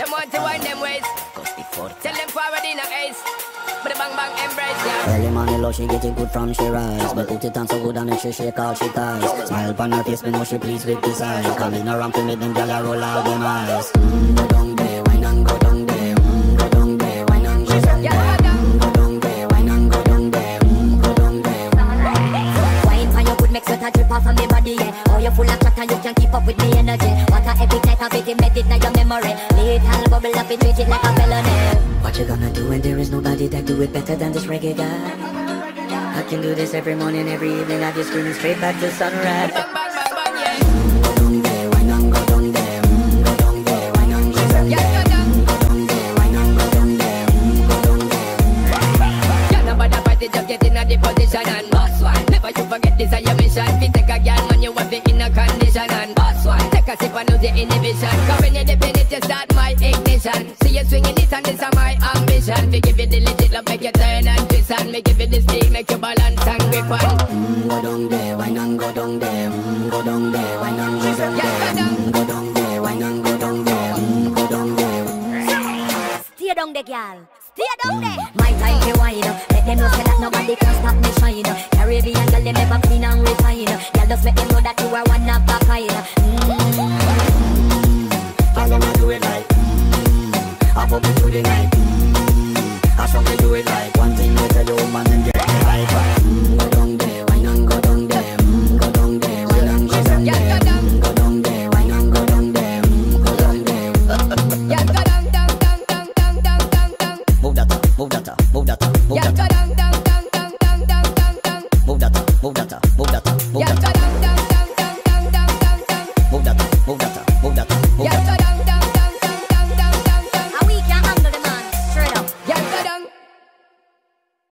them want to wind them ways. Tell them forward in a ace. But the bang bang embrace, yeah. Early morning love, she get it good from she rise. But put it on so good and make she shake all she ties. Smile upon her face, me know she pleased with this eyes. Coming around to make them gyal a roll out them eyes. Go down there, wine and go down there. Go down there, wine and go down there. Go down there, wine and go down there. Go down there. Wine for your good make sweat a drip off of me body, yeah. Oh, you full of chat and you can't keep up with me energy. What a epic night of it, embedded in your memory. Little bubble up, it treat it like a felony. What you gonna do when there is nobody that do it better than this reggae guy? I can do this every morning, every evening. I just screaming straight back to sunrise. Bang bang bang bang, yeah. Go down there, wine and go down there. Go down there, wine and go down there. Yeah, go down. Go down there, wine and go down there. Go down there. Y'all know about the party, just get in a the position and boss one. Never you forget this is your mission. If you take a girl, man, you want to be in a condition and boss one. Take a sip and lose the inhibition. Cause when you dip in it, you start my ignition. See you swinging it and this is my ambition. We give you the legit love, make you turn and twist and me give you the steam, make you balance and grip on. Go down there, wine and go down there. Go down there, wine and go down there. Go down there, wine and go down there. Go down there. Stay down there, girl. Stay down there. My time to wine. Let them know say that nobody can stop me shine. Caribbean girl, them ever clean and refine. Girl, just make them know that you are one of